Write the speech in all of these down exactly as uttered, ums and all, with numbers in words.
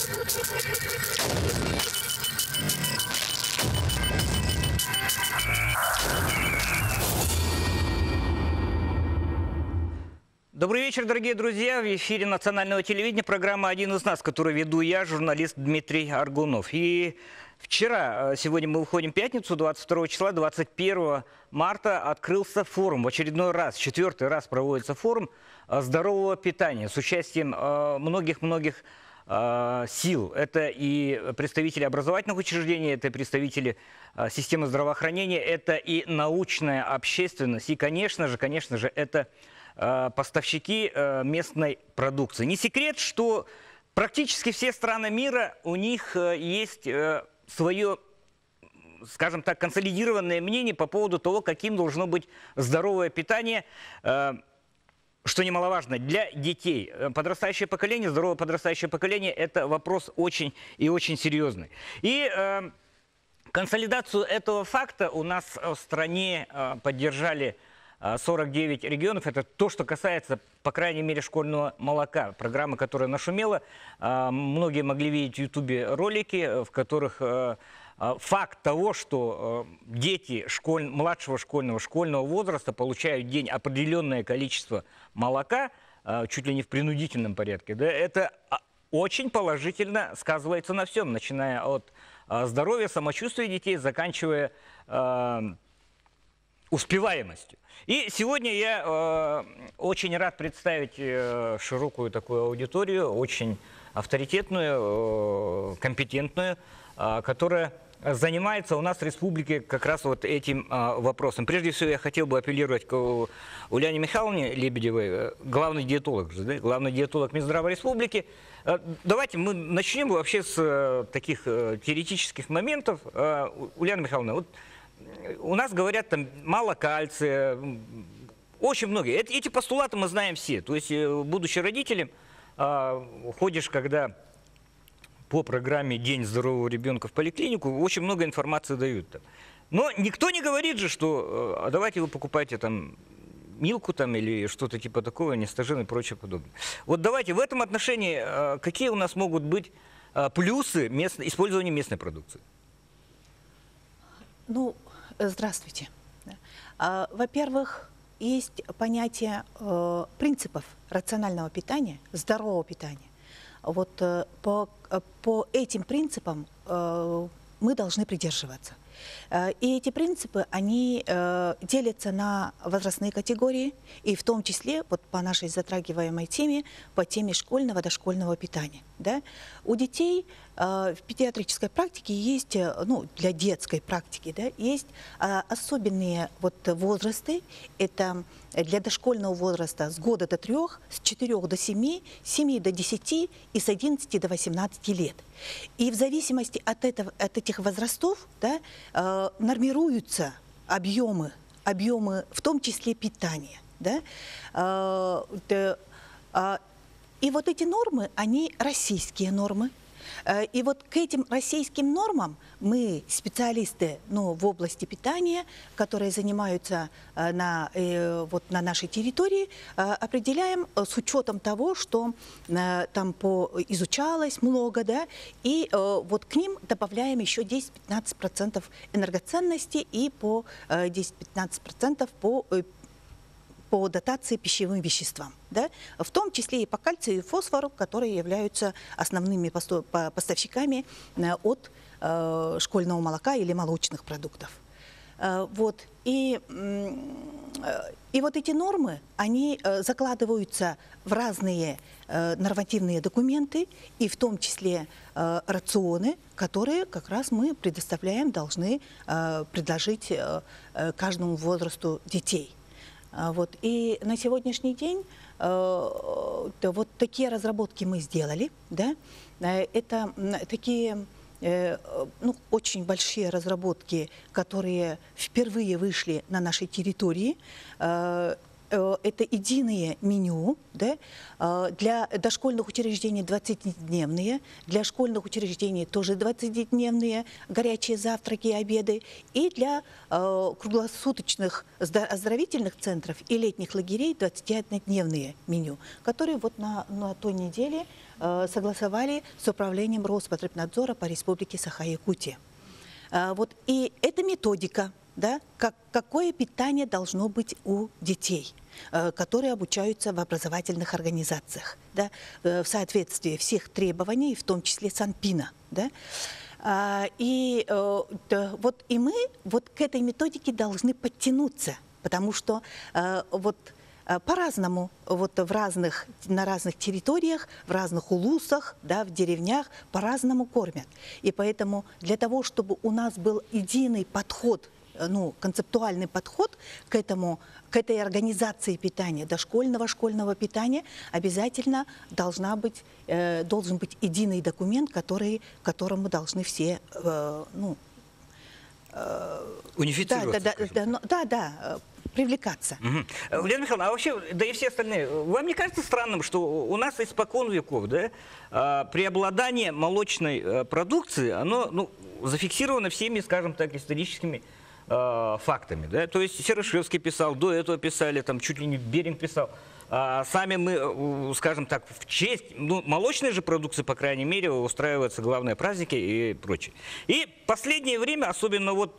Добрый вечер, дорогие друзья. В эфире национального телевидения программа «Один из нас», которую веду я, журналист Дмитрий Аргунов. И вчера, сегодня мы выходим в пятницу, двадцать второго числа, двадцать первого марта, открылся форум. В очередной раз, четвертый раз проводится форум здорового питания с участием многих-многих сил. Это и представители образовательных учреждений, это и представители системы здравоохранения, это и научная общественность, и, конечно же, конечно же, это поставщики местной продукции. Не секрет, что практически все страны мира, у них есть свое, скажем так, консолидированное мнение по поводу того, каким должно быть здоровое питание, что немаловажно, для детей. Подрастающее поколение, здоровое подрастающее поколение – это вопрос очень и очень серьезный. И э, консолидацию этого факта у нас в стране э, поддержали сорок девять регионов. Это то, что касается, по крайней мере, школьного молока. Программа, которая нашумела. Многие могли видеть в Ютубе ролики, в которых факт того, что дети школь... младшего школьного, школьного возраста получают в день определенное количество молока, чуть ли не в принудительном порядке, да, это очень положительно сказывается на всем, начиная от здоровья, самочувствия детей, заканчивая успеваемостью. И сегодня я э, очень рад представить э, широкую такую аудиторию, очень авторитетную, э, компетентную, э, которая занимается у нас в республике как раз вот этим э, вопросом. Прежде всего, я хотел бы апеллировать к Ульяне Михайловне Лебедевой, главный диетолог, да, главный диетолог Минздрава республики. Э, давайте мы начнем вообще с э, таких э, теоретических моментов. Э, Ульяна Михайловна, вот у нас говорят, там мало кальция, очень многие. Эти, эти постулаты мы знаем все. То есть, будучи родителем, э, ходишь, когда по программе «День здорового ребенка» в поликлинику, очень много информации дают. Там. Но никто не говорит же, что э, давайте вы покупайте там милку там, или что-то типа такого, нестажин и прочее подобное. Вот давайте в этом отношении, э, какие у нас могут быть э, плюсы местно, использования местной продукции? Ну, здравствуйте. Во-первых, есть понятие э, принципов рационального питания, здорового питания. Вот э, по, по этим принципам э, мы должны придерживаться. Э, и эти принципы, они э, делятся на возрастные категории, и в том числе, вот по нашей затрагиваемой теме, по теме школьного дошкольного питания. Да? У детей э, в педиатрической практике есть, ну, для детской практики, да, есть э, особенные вот возрасты. Это для дошкольного возраста с года до трех, с четырех до семи, с семи до десяти и с одиннадцати до восемнадцати лет. И в зависимости от, этого, от этих возрастов, да, э, нормируются объемы, объемы, в том числе питания. Да? Э, да, э, И вот эти нормы, они российские нормы. И вот к этим российским нормам мы, специалисты, ну, в области питания, которые занимаются на, вот, на нашей территории, определяем с учетом того, что там по, изучалось много, да, и вот к ним добавляем еще десять-пятнадцать процентов энергоценности и по десять-пятнадцать процентов по по дотации пищевым веществам, да? В том числе и по кальцию и фосфору, которые являются основными поставщиками от э, школьного молока или молочных продуктов. Э, вот. И, э, и вот эти нормы, они э, закладываются в разные э, нормативные документы, и в том числе э, рационы, которые как раз мы предоставляем, должны э, предложить э, каждому возрасту детей. Вот. И на сегодняшний день э, вот такие разработки мы сделали. Да? Это такие э, ну, очень большие разработки, которые впервые вышли на нашей территории. Э, это единое меню, да? Для дошкольных учреждений двадцатидневные, для школьных учреждений тоже двадцатидневные горячие завтраки и обеды, и для э, круглосуточных оздоровительных центров и летних лагерей двадцатидневные меню, которые вот на, на той неделе э, согласовали с управлением Роспотребнадзора по Республике Саха-Якутия. Э, вот, и эта методика, да, как, какое питание должно быть у детей, э, которые обучаются в образовательных организациях, да, э, в соответствии всех требований, в том числе Санпина. Да. А, и, э, да, вот, и мы вот к этой методике должны подтянуться, потому что э, вот, э, по-разному вот, в разных, на разных территориях, в разных улусах, да, в деревнях по-разному кормят. И поэтому для того, чтобы у нас был единый подход, ну, концептуальный подход к этому, к этой организации питания, дошкольного, школьного питания, обязательно должна быть, э, должен быть единый документ, который, к которому должны все, э, ну, э, унифицироваться. Да, да, да, да, да, да, привлекаться. Угу. Лена Михайловна, а вообще, да и все остальные, вам не кажется странным, что у нас испокон веков, да, преобладание молочной продукции, оно, ну, зафиксировано всеми, скажем так, историческими фактами, да? То есть Серышевский писал, до этого писали, там чуть ли не Беринг писал. А сами мы, скажем так, в честь, ну, молочной же продукции, по крайней мере, устраиваются главные праздники и прочее. И последнее время, особенно вот,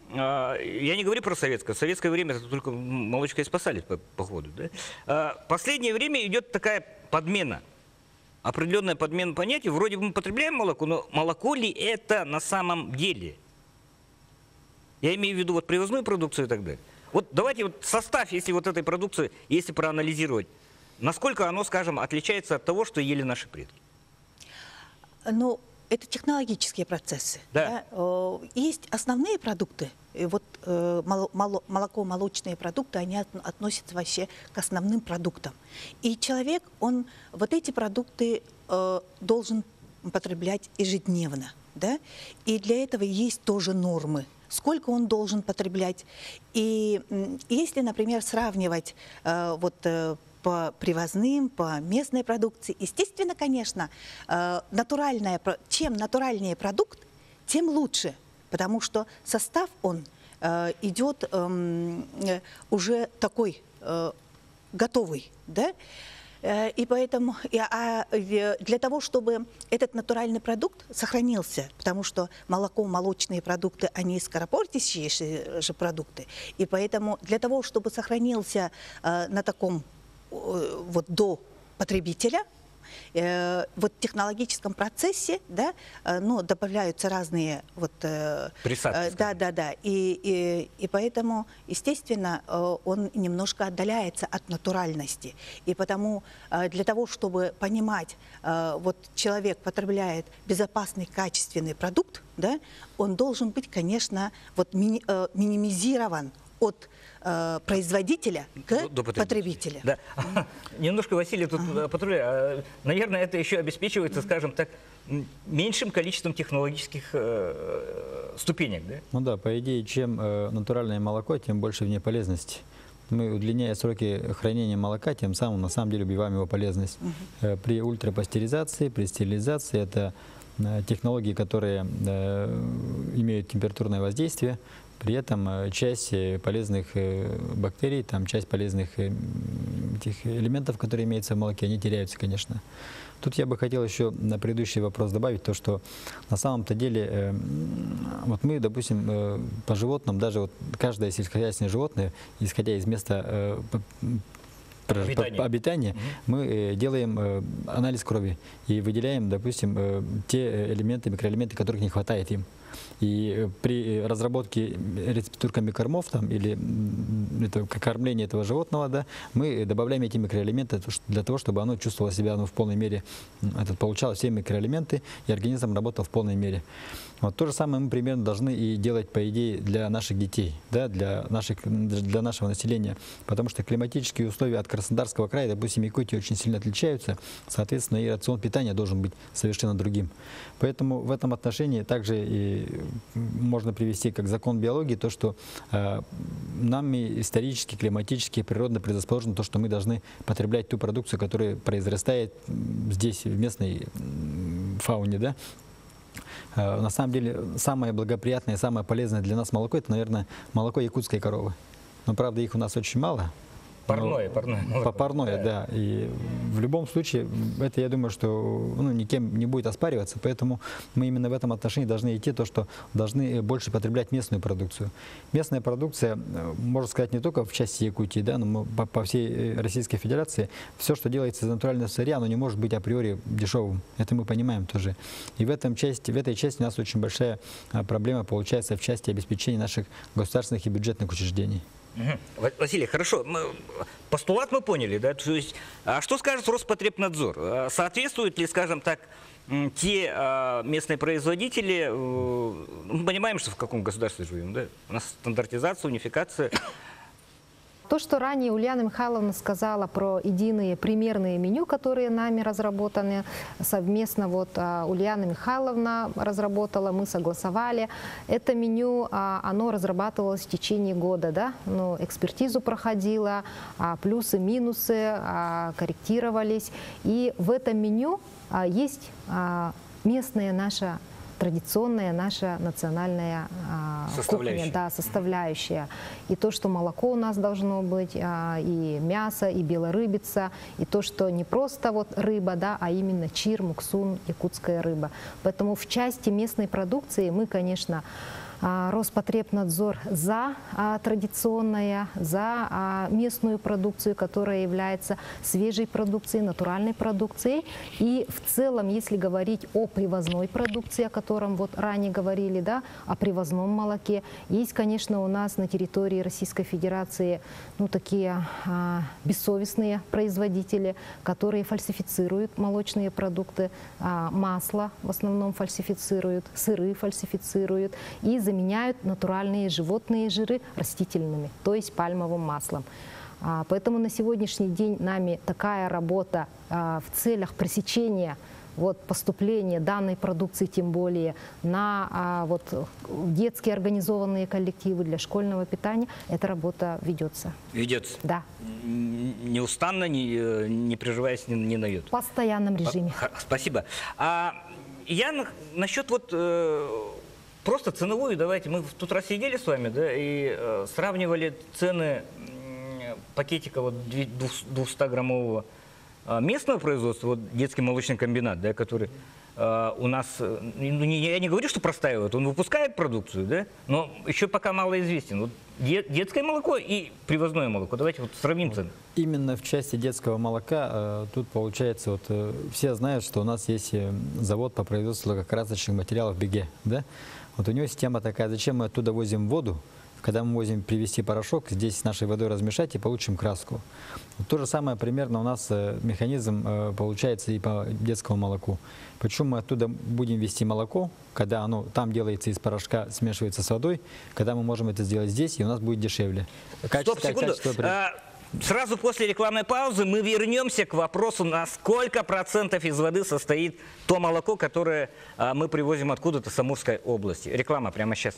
я не говорю про советское, в советское время это только молочко и спасали, по, по ходу, да? Последнее время идет такая подмена, определенная подмена понятий. Вроде бы мы потребляем молоко, но молоко ли это на самом деле? Я имею в виду вот привозную продукцию и так далее. Вот давайте вот состав, если вот этой продукции, если проанализировать, насколько оно, скажем, отличается от того, что ели наши предки? Ну, это технологические процессы. Да. Да? Есть основные продукты. И вот молоко, молочные продукты, они относятся вообще к основным продуктам. И человек, он вот эти продукты должен потреблять ежедневно. Да? И для этого есть тоже нормы. Сколько он должен потреблять. И если, например, сравнивать э, вот, э, по привозным, по местной продукции, естественно, конечно, э, натуральная, чем натуральнее продукт, тем лучше, потому что состав, он э, идет э, уже такой э, готовый, да? И поэтому а для того, чтобы этот натуральный продукт сохранился, потому что молоко, молочные продукты, они скоропортящие же продукты, и поэтому для того, чтобы сохранился на таком вот до потребителя, вот в технологическом процессе, да, ну, добавляются разные вот, присадки, да, да, да, и, и, и поэтому, естественно, он немножко отдаляется от натуральности. И потому для того, чтобы понимать, вот человек потребляет безопасный, качественный продукт, да, он должен быть, конечно, вот мини, минимизирован от э, производителя к до, до потребителя. Да. Немножко, Василий, тут ага. патруля. Наверное, это еще обеспечивается, скажем так, меньшим количеством технологических э, ступенек. Да? Ну да, по идее, чем э, натуральное молоко, тем больше в ней полезности. Мы, удлиняя сроки хранения молока, тем самым на самом деле убиваем его полезность. Угу. При ультрапастеризации, при стерилизации это э, технологии, которые э, имеют температурное воздействие. При этом часть полезных бактерий, там часть полезных этих элементов, которые имеются в молоке, они теряются, конечно. Тут я бы хотел еще на предыдущий вопрос добавить то, что на самом-то деле вот мы, допустим, по животным, даже вот каждое сельскохозяйственное животное, исходя из места обитания, обитания угу. мы делаем анализ крови и выделяем, допустим, те элементы, микроэлементы, которых не хватает им. И при разработке рецептурками кормов там, или это, кормления этого животного, да, мы добавляем эти микроэлементы для того, чтобы оно чувствовало себя ну, в полной мере, это, получало все микроэлементы, и организм работал в полной мере. Вот, то же самое мы примерно должны и делать, по идее, для наших детей, да, для, наших, для нашего населения. Потому что климатические условия от Краснодарского края, допустим, Якутии очень сильно отличаются. Соответственно, и рацион питания должен быть совершенно другим. Поэтому в этом отношении также и можно привести как закон биологии, то, что э, нами исторически, климатически, природно предрасположено то, что мы должны потреблять ту продукцию, которая произрастает здесь, в местной фауне, да. На самом деле, самое благоприятное, самое полезное для нас молоко, это, наверное, молоко якутской коровы. Но, правда, их у нас очень мало. Парное, парное молоко. Парное, да. И в любом случае, это, я думаю, что ну, никем не будет оспариваться, поэтому мы именно в этом отношении должны идти то, что должны больше потреблять местную продукцию. Местная продукция, можно сказать, не только в части Якутии, да, но по, по всей Российской Федерации, все, что делается из натурального сырья, оно не может быть априори дешевым. Это мы понимаем тоже. И в, этом части, в этой части у нас очень большая проблема получается в части обеспечения наших государственных и бюджетных учреждений. Угу. Василий, хорошо. Мы, постулат мы поняли, да? То есть, а что скажет Роспотребнадзор? Соответствуют ли, скажем так, те а, местные производители? Мы понимаем, что в каком государстве живем, да? У нас стандартизация, унификация. То, что ранее Ульяна Михайловна сказала про единые примерные меню, которые нами разработаны совместно, вот Ульяна Михайловна разработала, мы согласовали. Это меню, оно разрабатывалось в течение года, да, но экспертизу проходило, плюсы, минусы корректировались. И в этом меню есть местная наша традиционная наша национальная а, кухня, да, составляющая. И то, что молоко у нас должно быть, а, и мясо, и белорыбица, и то, что не просто вот рыба, да, а именно чир, муксун, якутская рыба. Поэтому в части местной продукции мы, конечно, Роспотребнадзор за а, традиционное, за а, местную продукцию, которая является свежей продукцией, натуральной продукцией. И в целом, если говорить о привозной продукции, о котором вот ранее говорили, да, о привозном молоке, есть, конечно, у нас на территории Российской Федерации ну, такие а, бессовестные производители, которые фальсифицируют молочные продукты, а, масло в основном фальсифицируют, сыры фальсифицируют и заменяют натуральные животные жиры растительными, то есть пальмовым маслом. Поэтому на сегодняшний день нами такая работа в целях пресечения вот, поступления данной продукции, тем более на вот, детские организованные коллективы для школьного питания, эта работа ведется. Ведется? Да. Неустанно, не, не прерываясь ни, ни на йоту? В постоянном режиме. Спасибо. А я на, насчет вот... Э, Просто ценовую, давайте, мы тут раз сидели с вами, да, и э, сравнивали цены э, пакетика вот двухстаграммового э, местного производства, вот детский молочный комбинат, да, который э, у нас, э, ну, не, я не говорю, что простаивает, он выпускает продукцию, да, но еще пока мало известен. Вот де, детское молоко и привозное молоко, давайте вот сравним цены. Именно в части детского молока э, тут получается, вот э, все знают, что у нас есть э, завод по производству лакокрасочных материалов в Беге, да? Вот у него система такая, зачем мы оттуда возим воду, когда мы возим привезти порошок, здесь с нашей водой размешать и получим краску. Вот то же самое примерно у нас э, механизм э, получается и по детскому молоку. Почему мы оттуда будем везти молоко, когда оно там делается из порошка, смешивается с водой, когда мы можем это сделать здесь, и у нас будет дешевле. Стоп, секунду. Сразу после рекламной паузы мы вернемся к вопросу, на сколько процентов из воды состоит то молоко, которое а, мы привозим откуда-то с Амурской области. Реклама прямо сейчас.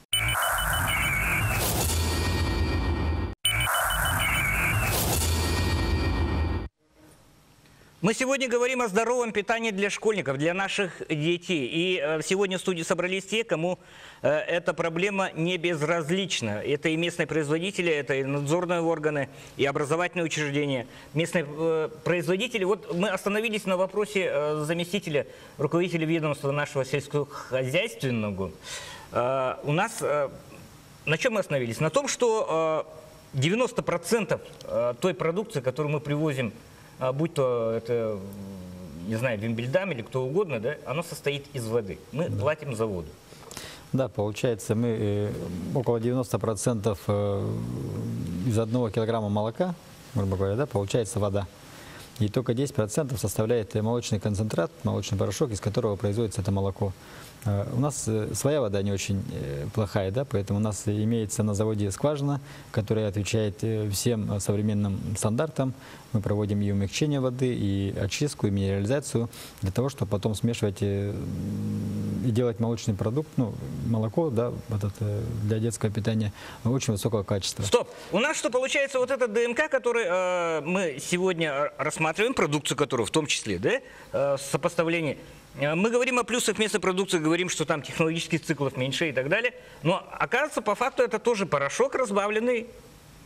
Мы сегодня говорим о здоровом питании для школьников, для наших детей. И э, сегодня в студии собрались те, кому э, эта проблема не безразлична. Это и местные производители, это и надзорные органы, и образовательные учреждения. Местные э, производители. Вот мы остановились на вопросе э, заместителя руководителя ведомства нашего сельскохозяйственного. Э, у нас, э, на чем мы остановились? На том, что э, девяносто процентов э, той продукции, которую мы привозим, будь то это, не знаю, Вимбельдам или кто угодно, да, оно состоит из воды. Мы да. платим за воду. Да, получается, мы э, около девяноста процентов э, из одного килограмма молока, грубо говоря, да, получается вода. И только десять процентов составляет молочный концентрат, молочный порошок, из которого производится это молоко. У нас своя вода не очень плохая, да, поэтому у нас имеется на заводе скважина, которая отвечает всем современным стандартам. Мы проводим и умягчение воды, и очистку, и минерализацию, для того, чтобы потом смешивать и делать молочный продукт, ну, молоко, да, вот это для детского питания очень высокого качества. Стоп! У нас что получается, вот эта ДМК, который э, мы сегодня рассматриваем, продукцию которую в том числе, да, э, сопоставление. Мы говорим о плюсах местной продукции, говорим, что там технологических циклов меньше и так далее. Но оказывается, по факту это тоже порошок разбавленный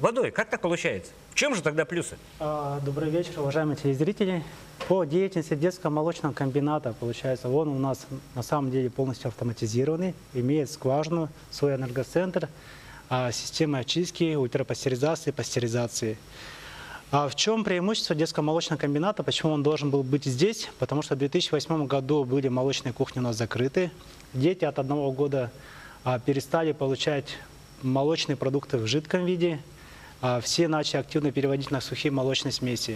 водой. Как так получается? В чем же тогда плюсы? А, Добрый вечер, уважаемые телезрители. По деятельности детского молочного комбината, получается, он у нас на самом деле полностью автоматизированный, имеет скважину, свой энергоцентр, а, система очистки, ультрапастеризации, пастеризации. А в чем преимущество детского молочного комбината? Почему он должен был быть здесь? Потому что в две тысячи восьмом году были молочные кухни у нас закрыты. Дети от одного года а, перестали получать молочные продукты в жидком виде. А, все начали активно переводить на сухие молочные смеси.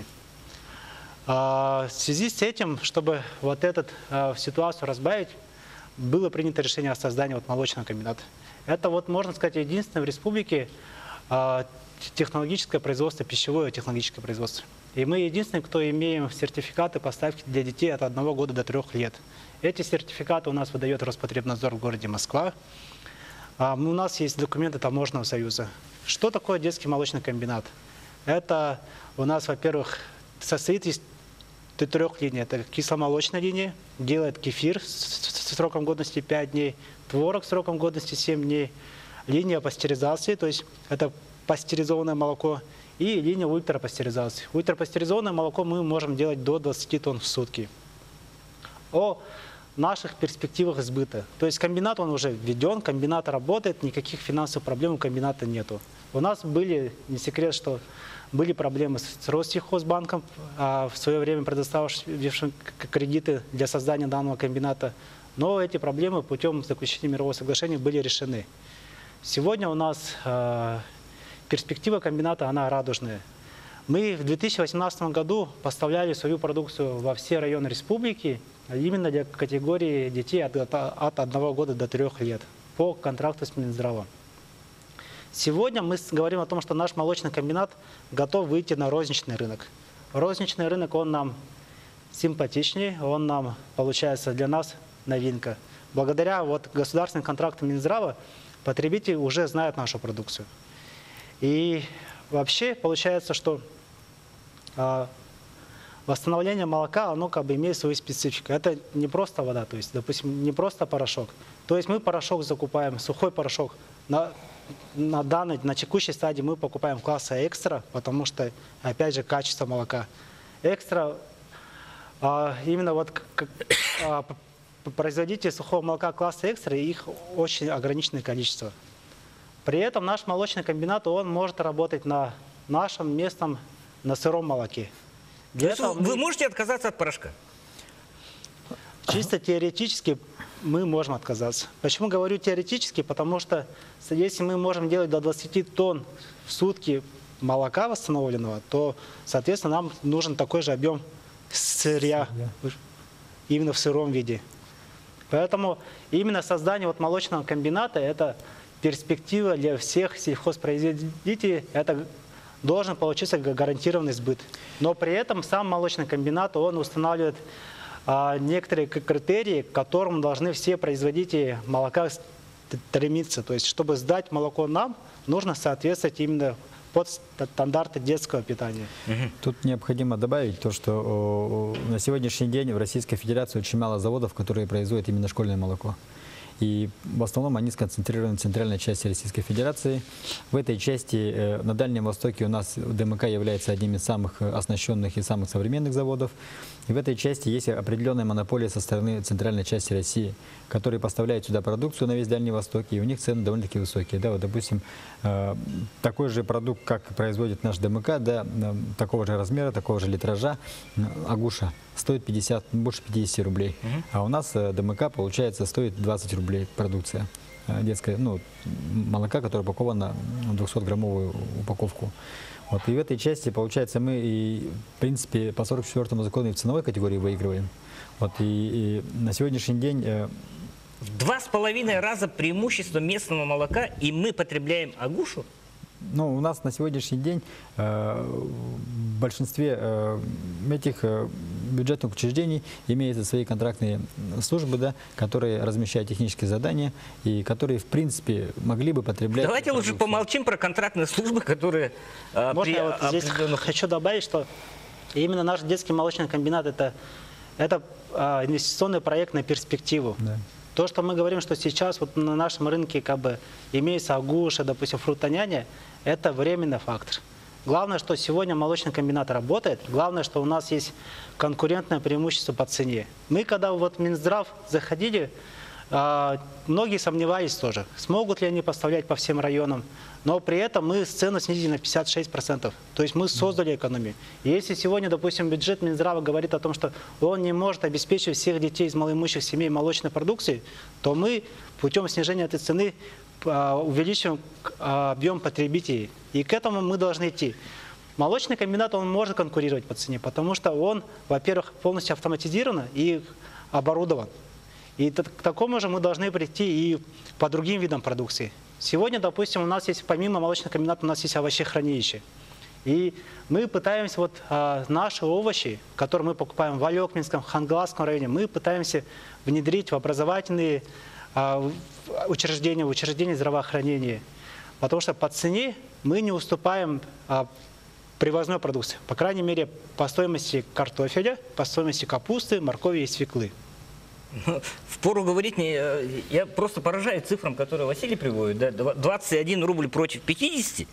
А, в связи с этим, чтобы вот эту а, ситуацию разбавить, было принято решение о создании вот молочного комбината. Это, вот, можно сказать, единственное в республике а, технологическое производство, пищевое технологическое производство. И мы единственные, кто имеем сертификаты поставки для детей от одного года до трех лет. Эти сертификаты у нас выдает Роспотребнадзор в городе Москва. А, у нас есть документы Таможенного союза. Что такое детский молочный комбинат? Это у нас, во-первых, состоит из трех линий. Это кисломолочная линия, делает кефир с сроком годности пять дней, творог с сроком годности семь дней, линия пастеризации, то есть это пастеризованное молоко, и линия ультрапастеризации. Ультрапастеризованное молоко мы можем делать до двадцати тонн в сутки. О наших перспективах сбыта. То есть комбинат он уже введен, комбинат работает, никаких финансовых проблем у комбината нету. У нас были, не секрет, что были проблемы с Россельхозбанком, а в свое время предоставившим кредиты для создания данного комбината. Но эти проблемы путем заключения мирового соглашения были решены. Сегодня у нас э, перспектива комбината, она радужная. Мы в две тысячи восемнадцатом году поставляли свою продукцию во все районы республики, именно для категории детей от, от одного года до трех лет по контракту с Минздравом. Сегодня мы говорим о том, что наш молочный комбинат готов выйти на розничный рынок. Розничный рынок, он нам симпатичнее, он нам, получается, для нас новинка. Благодаря вот государственным контрактам Минздрава потребители уже знают нашу продукцию. И вообще получается, что а, восстановление молока, оно как бы имеет свою специфику. Это не просто вода, то есть, допустим, не просто порошок. То есть мы порошок закупаем, сухой порошок. На, на данной, на текущей стадии мы покупаем класса экстра, потому что, опять же, качество молока. Экстра, а, именно вот как, а, производители сухого молока класса экстра, их очень ограниченное количество. При этом наш молочный комбинат, он может работать на нашем местном, на сыром молоке. Вы мы... можете отказаться от порошка? Чисто теоретически мы можем отказаться. Почему говорю теоретически? Потому что если мы можем делать до двадцати тонн в сутки молока восстановленного, то, соответственно, нам нужен такой же объем сырья, именно в сыром виде. Поэтому именно создание вот молочного комбината – это перспектива для всех сельхозпроизводителей. Это должен получиться гарантированный сбыт. Но при этом сам молочный комбинат, он устанавливает а, некоторые критерии, к которым должны все производители молока стремиться. То есть, чтобы сдать молоко нам, нужно соответствовать именно под стандарты детского питания. Тут необходимо добавить то, что о, на сегодняшний день в Российской Федерации очень мало заводов, которые производят именно школьное молоко. И в основном они сконцентрированы в центральной части Российской Федерации. В этой части, э, на Дальнем Востоке, у нас ДМК является одним из самых оснащенных и самых современных заводов. И в этой части есть определенная монополия со стороны центральной части России, которые поставляют сюда продукцию на весь Дальний Восток, и у них цены довольно-таки высокие. Да, вот, допустим, э, такой же продукт, как производит наш ДМК, да, э, такого же размера, такого же литража, э, агуша, стоит пятьдесят, больше пятидесяти рублей. Uh-huh. А у нас э, ДМК, получается, стоит двадцать рублей продукция э, детская, ну, молока, которое упаковано в двухсотграммовую упаковку. Вот, и в этой части, получается, мы, и, в принципе, по сорок четвёртому закону и в ценовой категории выигрываем. Вот, и, и на сегодняшний день... Э, в два с половиной раза преимущество местного молока, и мы потребляем агушу? Ну, у нас на сегодняшний день э, в большинстве э, этих э, бюджетных учреждений имеются свои контрактные службы, да, которые размещают технические задания и которые, в принципе, могли бы потреблять... Давайте лучше помолчим про контрактные службы, которые... Э, Можно при, я вот здесь определенных... хочу добавить, что именно наш детский молочный комбинат – это, это э, инвестиционный проект на перспективу. Да. То, что мы говорим, что сейчас вот на нашем рынке как бы имеется агуша, допустим, фрутоняня, это временный фактор. Главное, что сегодня молочный комбинат работает. Главное, что у нас есть конкурентное преимущество по цене. Мы, когда вот в Минздрав заходили, многие сомневались тоже, смогут ли они поставлять по всем районам. Но при этом мы цену снизили на пятьдесят шесть процентов. То есть мы создали экономию. И если сегодня, допустим, бюджет Минздрава говорит о том, что он не может обеспечивать всех детей из малоимущих семей молочной продукцией, то мы путем снижения этой цены увеличиваем объем потребителей. И к этому мы должны идти. Молочный комбинат, он может конкурировать по цене, потому что он, во-первых, полностью автоматизирован и оборудован. И к такому же мы должны прийти и по другим видам продукции. Сегодня, допустим, у нас есть, помимо молочного комбината, у нас есть овощехранилище. И мы пытаемся, вот а, наши овощи, которые мы покупаем в Алекминском, Хангаласском районе, мы пытаемся внедрить в образовательные а, учреждения, в учреждения здравоохранения. Потому что по цене мы не уступаем а, привозной продукции. По крайней мере, по стоимости картофеля, по стоимости капусты, моркови и свеклы. Впору говорить, не, я просто поражаюсь цифрам, которые Василий приводит. Да? двадцать один рубль против пятидесяти.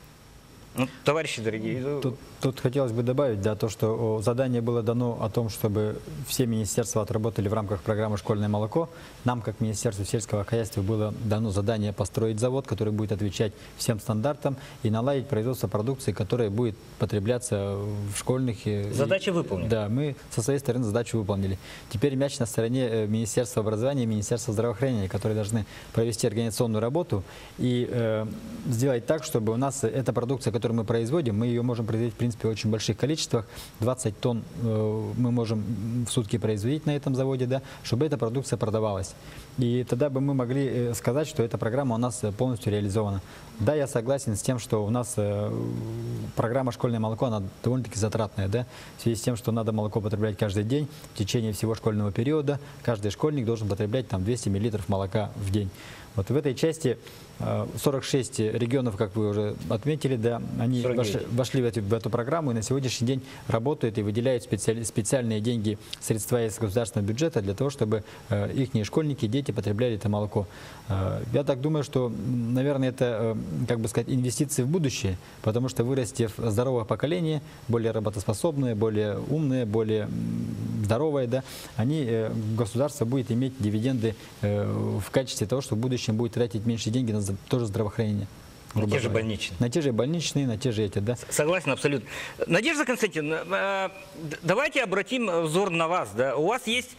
Ну, товарищи дорогие. Тут, тут хотелось бы добавить, да, то, что задание было дано о том, чтобы все министерства отработали в рамках программы «Школьное молоко». Нам, как Министерству сельского хозяйства, было дано задание построить завод, который будет отвечать всем стандартам и наладить производство продукции, которая будет потребляться в школьных... Задача выполнена. Да, мы со своей стороны задачу выполнили. Теперь мяч на стороне Министерства образования и Министерства здравоохранения, которые должны провести организационную работу и э, сделать так, чтобы у нас эта продукция, которая которую мы производим, мы ее можем производить, в принципе, в очень больших количествах. двадцать тонн э, мы можем в сутки производить на этом заводе, да, чтобы эта продукция продавалась. И тогда бы мы могли сказать, что эта программа у нас полностью реализована. Да, я согласен с тем, что у нас э, программа «Школьное молоко», она довольно-таки затратная, да, в связи с тем, что надо молоко потреблять каждый день в течение всего школьного периода. Каждый школьник должен потреблять там двести миллилитров молока в день. Вот в этой части сорок шесть регионов, как вы уже отметили, да, они вошли, вошли в, эту, в эту программу и на сегодняшний день работают и выделяют специаль, специальные деньги, средства из государственного бюджета для того, чтобы э, их школьники, дети потребляли это молоко. Э, я так думаю, что, наверное, это, э, как бы сказать, инвестиции в будущее, потому что вырастив здоровое поколение, более работоспособное, более умное, более здоровое, да, они, э, государство будет иметь дивиденды э, в качестве того, что в будущем будет тратить меньше денег на тоже здравоохранение. На те же больничные. На те же больничные, на те же эти, да? Согласен абсолютно. Надежда Константиновна, давайте обратим взор на вас. Да? У вас есть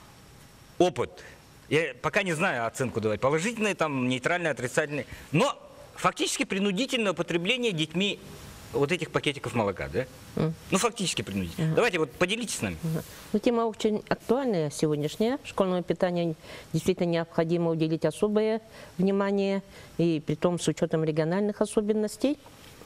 опыт. Я пока не знаю оценку давать. Положительный, там, нейтральный, отрицательный. Но фактически принудительное употребление детьми вот этих пакетиков молока, да? Mm. Ну, фактически принудительно. Ага. Давайте вот поделитесь с нами. Ага. Ну, тема очень актуальная сегодняшняя. Школьному питанию действительно необходимо уделить особое внимание, и при том с учетом региональных особенностей.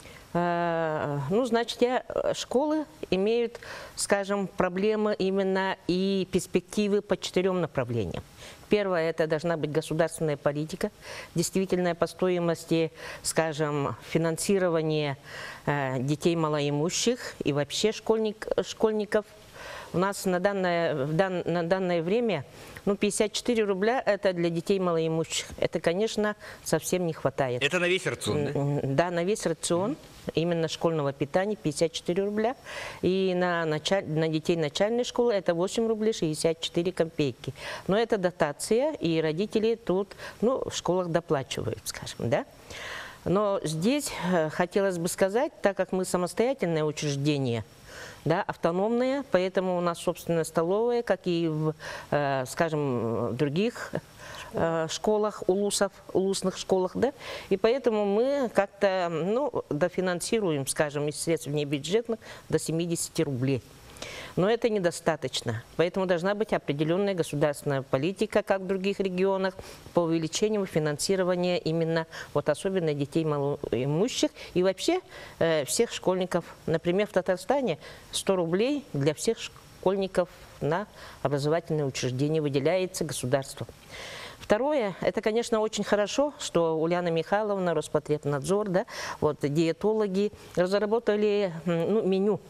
А, ну, значит, я, школы имеют, скажем, проблемы именно и перспективы по четырем направлениям. Первое, это должна быть государственная политика, действительно по стоимости, скажем, финансирования э, детей малоимущих и вообще школьник, школьников. У нас на данное, в дан, на данное время ну, пятьдесят четыре рубля это для детей малоимущих. Это, конечно, совсем не хватает. Это на весь рацион, да? Да, на весь рацион. Именно школьного питания пятьдесят четыре рубля. И на, началь... на детей начальной школы это восемь рублей шестьдесят четыре копейки. Но это дотация, и родители тут ну, в школах доплачивают, скажем, да? Но здесь хотелось бы сказать, так как мы самостоятельное учреждение, да, автономные, поэтому у нас собственная столовая, как и в, э, скажем, в других э, школах, улусов, улусных школах, да, и поэтому мы как-то, ну, дофинансируем, скажем, из средств внебюджетных до семидесяти рублей. Но это недостаточно, поэтому должна быть определенная государственная политика, как в других регионах, по увеличению финансирования именно, вот особенно детей малоимущих и вообще э, всех школьников. Например, в Татарстане сто рублей для всех школьников на образовательные учреждения выделяется государством. Второе, это, конечно, очень хорошо, что Ульяна Михайловна, Роспотребнадзор, да, вот, диетологи разработали ну, меню.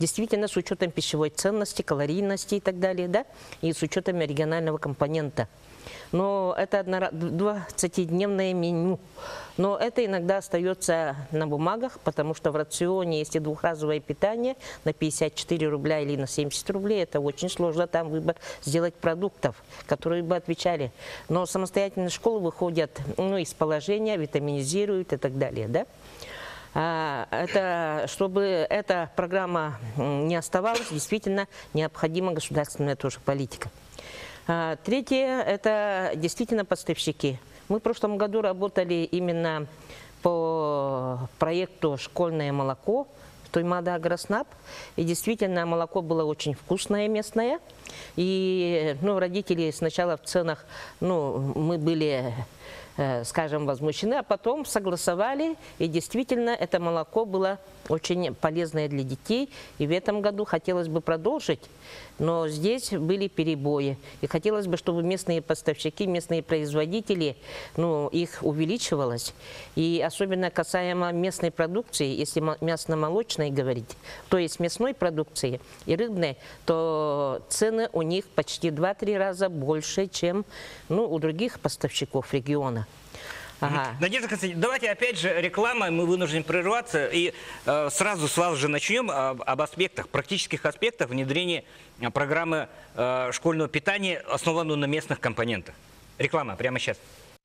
действительно с учетом пищевой ценности, калорийности и так далее, да, и с учетом регионального компонента. Но это двадцатидневное меню. Но это иногда остается на бумагах, потому что в рационе, если двухразовое питание на пятьдесят четыре рубля или на семьдесят рублей, это очень сложно там выбор сделать продуктов, которые бы отвечали. Но самостоятельные школы выходят, ну, из положения, витаминизируют и так далее, да? А, это, чтобы эта программа не оставалась, действительно необходима государственная тоже политика. А, третье – это действительно поставщики. Мы в прошлом году работали именно по проекту «Школьное молоко» в Туймаада Агроснаб. И действительно молоко было очень вкусное, местное. И ну, родители сначала в ценах, ну, мы были, э, скажем, возмущены, а потом согласовали. И действительно это молоко было очень полезное для детей. И в этом году хотелось бы продолжить. Но здесь были перебои. И хотелось бы, чтобы местные поставщики, местные производители, ну, их увеличивалось. И особенно касаемо местной продукции, если мясно-молочной говорить, то есть мясной продукции и рыбной, то цены у них почти два-три раза больше, чем ну, у других поставщиков региона. Ага. Надежда Константиновна, давайте опять же реклама, мы вынуждены прерваться и э, сразу с вас же начнем об, об аспектах, практических аспектах внедрения программы э, школьного питания, основанной на местных компонентах. Реклама прямо сейчас.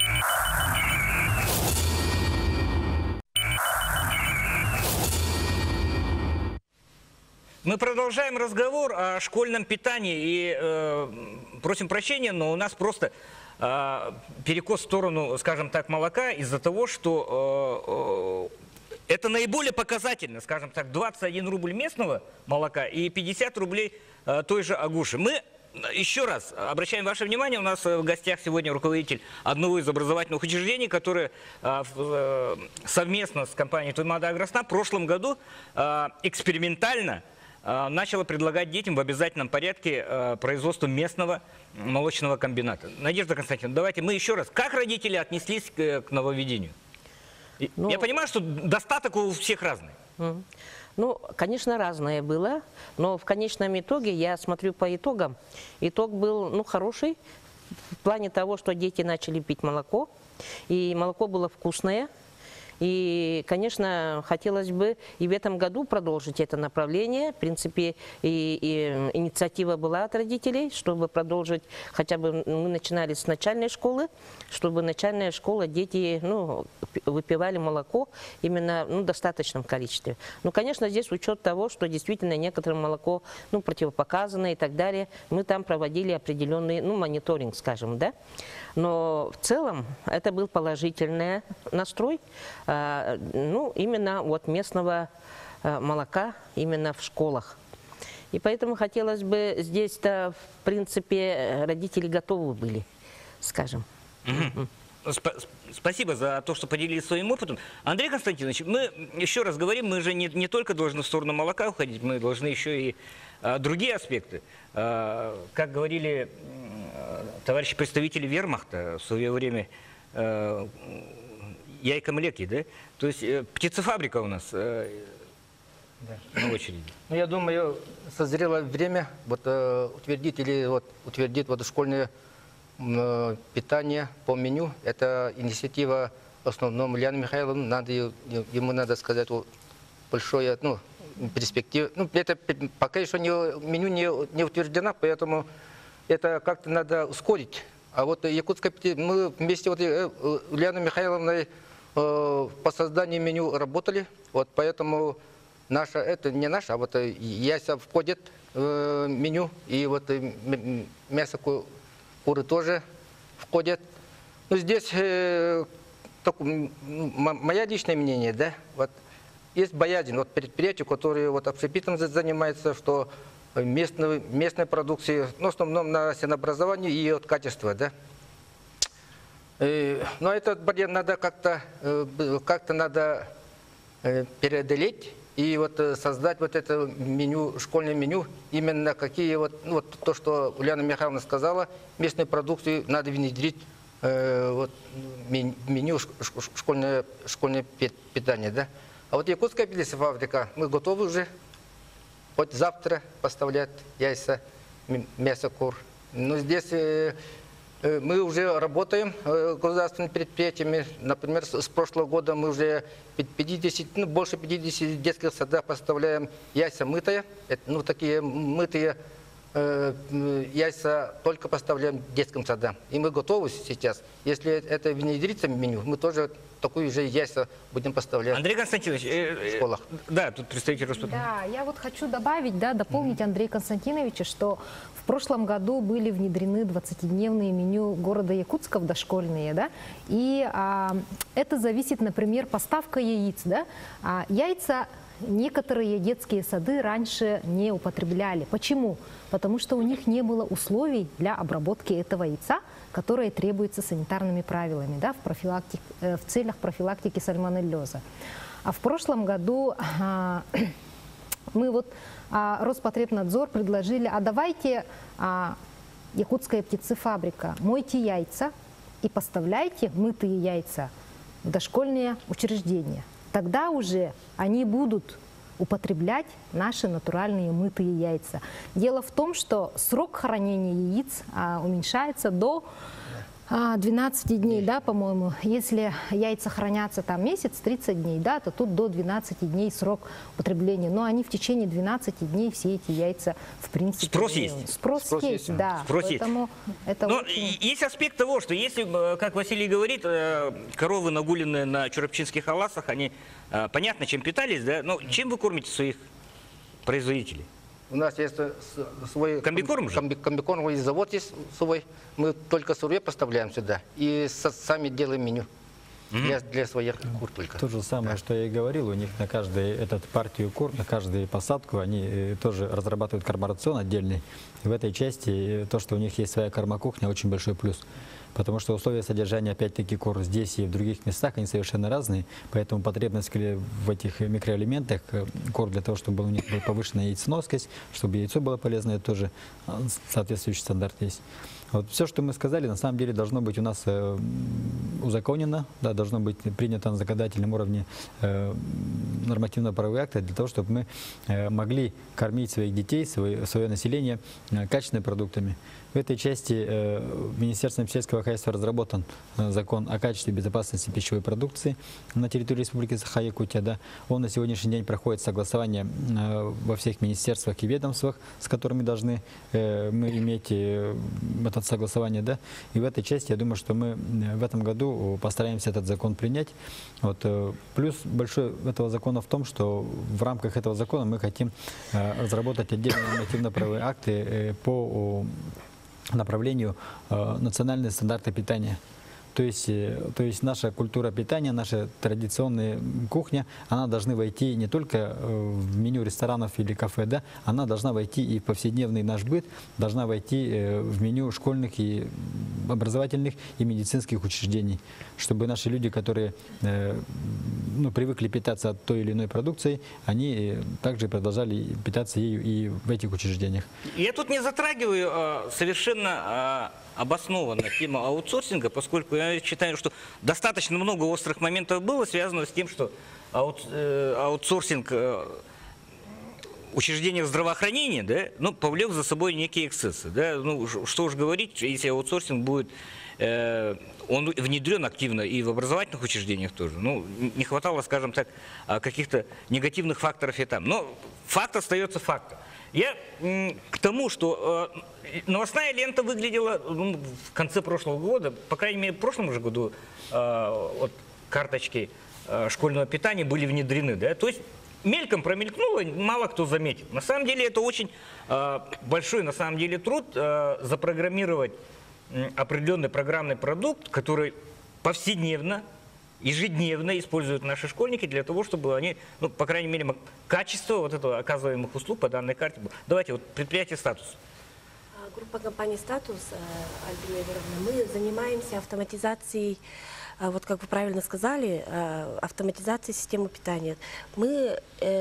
Мы продолжаем разговор о школьном питании и э, просим прощения, но у нас просто э, перекос в сторону, скажем так, молока из-за того, что э, э, это наиболее показательно, скажем так, двадцать один рубль местного молока и пятьдесят рублей э, той же агуши. Мы еще раз обращаем ваше внимание, у нас в гостях сегодня руководитель одного из образовательных учреждений, которое э, э, совместно с компанией Туймаада Агроснаб в прошлом году э, экспериментально начала предлагать детям в обязательном порядке э, производство местного молочного комбината. Надежда Константиновна, давайте мы еще раз. Как родители отнеслись к, к нововведению? Ну, я понимаю, что достаток у всех разный. Ну, конечно, разное было, но в конечном итоге, я смотрю по итогам, итог был ну, хороший в плане того, что дети начали пить молоко, и молоко было вкусное. И, конечно, хотелось бы и в этом году продолжить это направление. В принципе, и, и инициатива была от родителей, чтобы продолжить, хотя бы мы начинали с начальной школы, чтобы начальная школа, дети ну, выпивали молоко именно ну, в достаточном количестве. Ну, конечно, здесь учет того, что действительно некоторым молоко ну, противопоказано и так далее. Мы там проводили определенный ну, мониторинг, скажем, да. Но в целом это был положительный настрой, э, ну, именно вот местного э, молока, именно в школах. И поэтому хотелось бы здесь-то, в принципе, родители готовы были, скажем. Mm-hmm. Спасибо за то, что поделились своим опытом. Андрей Константинович, мы еще раз говорим, мы же не, не только должны в сторону молока уходить, мы должны еще и а, другие аспекты. А, как говорили а, товарищи представители вермахта в свое время, а, яйка млеки, да? То есть а, птицефабрика у нас а, да. на очереди. Ну, я думаю, созрело время вот, э, утвердить или вот, утвердить вот, школьное питание по меню. Это инициатива в основном Ульяны Михайловны. Надо, ему надо сказать большое, ну, перспектива. Ну, это пока еще не, меню не, не утверждено, поэтому это как-то надо ускорить. А вот якутская, мы вместе вот Ульяной Михайловной э, по созданию меню работали. Вот поэтому наша, это не наша, а вот яйца входит в меню, и вот мясо куры тоже входят. Но здесь э, так, моя личное мнение, да, вот есть боязнь вот предприятий, которые вот общепитом занимаются, что местной, местной продукции, ну, в основном на ценообразовании и от качества, да. Э, но этот барьер надо как-то э, как-то надо э, преодолеть. И вот создать вот это меню, школьное меню, именно какие вот, ну, вот то, что Ульяна Михайловна сказала, местные продукты надо внедрить э, вот, меню школьное, школьное питание, да. А вот якутская птицефабрика, мы готовы уже. хоть завтра поставлять яйца, м- мясо кур. Но здесь э, э, мы уже работаем э, государственными предприятиями. Например, с, с прошлого года мы уже пятьдесят, ну, больше пятидесяти детских садах поставляем яйца мытые. Это, ну, такие мытые э, яйца только поставляем детским садам. И мы готовы сейчас. Если это внедрится в меню, мы тоже такую же яйца будем поставлять Андрей Константинович, э, в э, школах. да, тут представитель Роспотребнадзора. Да, я вот хочу добавить, да, дополнить Андрея Константиновича, что в прошлом году были внедрены двадцатидневные меню города Якутска в дошкольные, да, и а, это зависит, например, поставка яиц, да, а, яйца некоторые детские сады раньше не употребляли. Почему? Потому что у них не было условий для обработки этого яйца, которые требуются санитарными правилами, да, в, профилактик, э, в целях профилактики сальмонеллеза. А в прошлом году а, мы вот а, Роспотребнадзор предложили, а давайте а, якутская птицефабрика, мойте яйца и поставляйте мытые яйца в дошкольные учреждения. Тогда уже они будут употреблять наши натуральные мытые яйца. Дело в том, что срок хранения яиц а, уменьшается до а, двенадцати дней, да, по-моему. Если яйца хранятся там месяц, тридцать дней, да, то тут до двенадцати дней срок употребления. Но они в течение двенадцати дней все эти яйца, в принципе... Спрос есть. Спрос, Спрос есть, есть. да. Спрос есть. Поэтому это Но очень... и- есть аспект того, что если, э, как Василий говорит, э, коровы, нагуленные на чурапчинских аласах, они, э, понятно, чем питались, да, но чем вы кормите своих производителей? У нас есть э, с- свой Комбикорм же? комби- комбикормовый завод есть свой. Мы только сырье поставляем сюда и со- сами делаем меню для, для своих кур только. То же самое, что я и говорил, у них на каждую этот партию кур, на каждую посадку они э, тоже разрабатывают корморацион отдельный. И в этой части э, то, что у них есть своя кормокухня, очень большой плюс. Потому что условия содержания, опять-таки, кур здесь и в других местах, они совершенно разные. Поэтому потребность в этих микроэлементах, э, кур для того, чтобы у них была повышенная яйценоскость, чтобы яйцо было полезное, тоже э, соответствующий стандарт есть. Вот все, что мы сказали, на самом деле должно быть у нас э, узаконено, да, должно быть принято на законодательном уровне э, нормативно-правовые акты для того, чтобы мы э, могли кормить своих детей, свое, свое население э, качественными продуктами. В этой части э, Министерством сельского хозяйства разработан э, закон о качестве и безопасности пищевой продукции на территории Республики Саха-Якутия. Да. Он на сегодняшний день проходит согласование э, во всех министерствах и ведомствах, с которыми должны э, мы иметь э, это согласование. Да. И в этой части, я думаю, что мы в этом году постараемся этот закон принять. Вот, э, плюс большой этого закона в том, что в рамках этого закона мы хотим э, разработать отдельные нормативно-правовые акты э, по направлению э, национальные стандарты питания. То есть, э, то есть наша культура питания, наша традиционная кухня, она должна войти не только э, в меню ресторанов или кафе, да, она должна войти и в повседневный наш быт, должна войти э, в меню школьных и образовательных и медицинских учреждений, чтобы наши люди, которые э, ну, привыкли питаться от той или иной продукции, они э, также продолжали питаться ею и в этих учреждениях. Я тут не затрагиваю э, совершенно э, обоснованно тему аутсорсинга, поскольку я считаю, что достаточно много острых моментов было связано с тем, что аут, э, аутсорсинг э, учреждениях здравоохранения, да, ну, повлек за собой некие эксцессы. Да, ну, что уж говорить, если аутсорсинг будет, э, он внедрен активно и в образовательных учреждениях тоже. Ну, не хватало, скажем так, каких-то негативных факторов и там. Но факт остается фактом. Я м, к тому, что э, новостная лента выглядела ну, в конце прошлого года, по крайней мере, в прошлом же году э, вот, карточки э, школьного питания были внедрены. Да? То есть мельком промелькнуло, мало кто заметил. На самом деле это очень э, большой на самом деле труд э, запрограммировать э, определенный программный продукт, который повседневно, ежедневно используют наши школьники для того, чтобы они, ну, по крайней мере, качество вот этого оказываемых услуг по данной карте. Давайте, вот предприятие «Статус». Группа компании «Статус», Альбина Егоровна, мы занимаемся автоматизацией, вот как вы правильно сказали, автоматизацией системы питания. Мы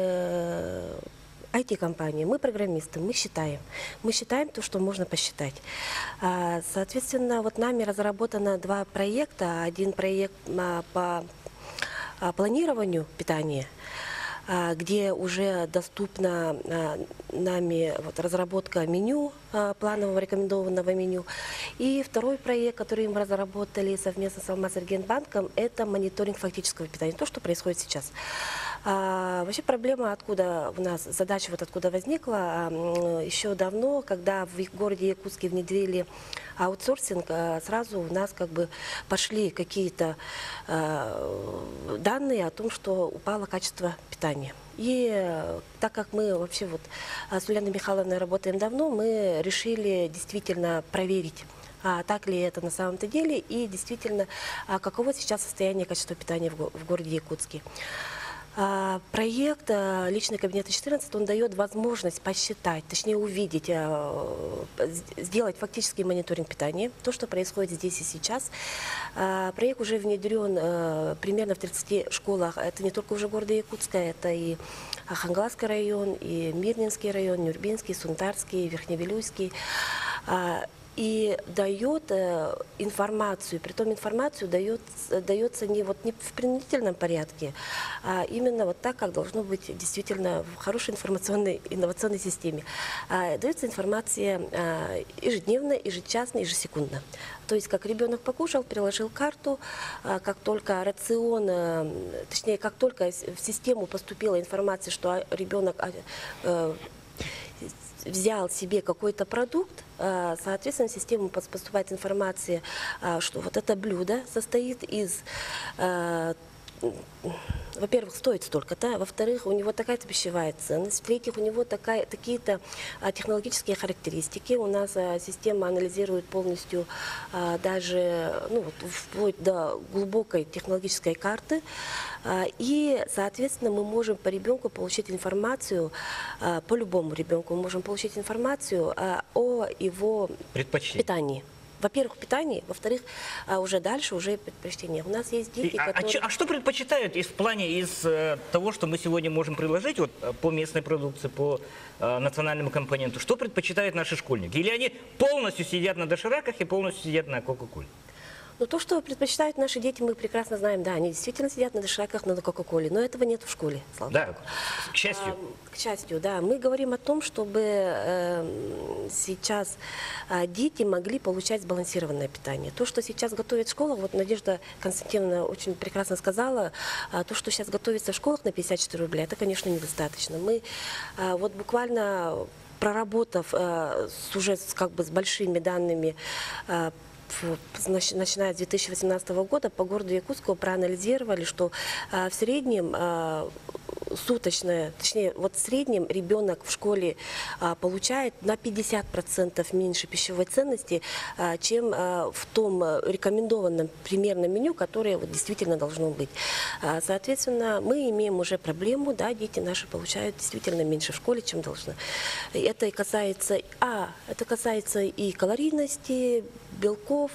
э, ай ти-компания, мы программисты, мы считаем. Мы считаем то, что можно посчитать. Соответственно, вот нами разработано два проекта. Один проект по планированию питания, а, где уже доступна а, нами вот, разработка меню, а, планового рекомендованного меню. И второй проект, который мы разработали совместно с Алмаз-Энергетбанком, это мониторинг фактического питания, то, что происходит сейчас. А, вообще проблема, откуда у нас, задача вот откуда возникла, а, еще давно, когда в городе Якутске внедрили аутсорсинг, а, сразу у нас как бы пошли какие-то а, данные о том, что упало качество питания. И э, так как мы вообще вот с Ульяной Михайловной работаем давно, мы решили действительно проверить, а так ли это на самом-то деле, и действительно, а каково сейчас состояние качества питания в, го в городе Якутске. А, проект а, «Личный кабинет четырнадцать», он дает возможность посчитать, точнее увидеть, а, сделать фактический мониторинг питания, то, что происходит здесь и сейчас. А, проект уже внедрен а, примерно в тридцати школах. Это не только уже города Якутска, это и Хангаласский район, и Мирнинский район, Нюрбинский, Сунтарский, Верхневилюйский. А, и дает э, информацию, притом информацию дает, дается не, вот, не в принудительном порядке, а именно вот так, как должно быть действительно в хорошей информационной инновационной системе. А, дается информация а, ежедневно, ежечасно, ежесекундно. То есть, как ребенок покушал, приложил карту, а, как только рацион, а, точнее, как только в систему поступила информация, что ребенок а, а, взял себе какой-то продукт, соответственно, в систему поступает информация, что вот это блюдо состоит из, во-первых, стоит столько-то, во-вторых, у него такая-то пищевая ценность, в-третьих, у него такая, такие-то технологические характеристики. У нас система анализирует полностью даже, ну, вот, вплоть до глубокой технологической карты. И, соответственно, мы можем по ребенку получить информацию, по любому ребенку мы можем получить информацию о его питании. Во-первых, питание, во-вторых, уже дальше уже предпочтения. У нас есть дети, а, которые... А, а что предпочитают из, в плане из э, того, что мы сегодня можем предложить вот, по местной продукции, по э, национальному компоненту? Что предпочитают наши школьники? Или они полностью сидят на дошираках и полностью сидят на кока-коле? Но то, что предпочитают наши дети, мы прекрасно знаем. Да, они действительно сидят на дошираках, на кока-коле, но этого нет в школе, слава да, богу. К счастью. А, к счастью, да. Мы говорим о том, чтобы э, сейчас э, дети могли получать сбалансированное питание. То, что сейчас готовят в школах, вот Надежда Константиновна очень прекрасно сказала, э, то, что сейчас готовится в школах на пятьдесят четыре рубля, это, конечно, недостаточно. Мы э, вот буквально проработав э, с, уже с, как бы, с большими данными, э, начиная с две тысячи восемнадцатого года по городу Якутску проанализировали, что а, в среднем а, суточное, точнее, вот в среднем ребенок в школе а, получает на пятьдесят процентов меньше пищевой ценности, а, чем а, в том рекомендованном примерном меню, которое вот, действительно должно быть. А, соответственно, мы имеем уже проблему, да, дети наши получают действительно меньше в школе, чем должно. Это и касается, а, это касается и калорийности, белков,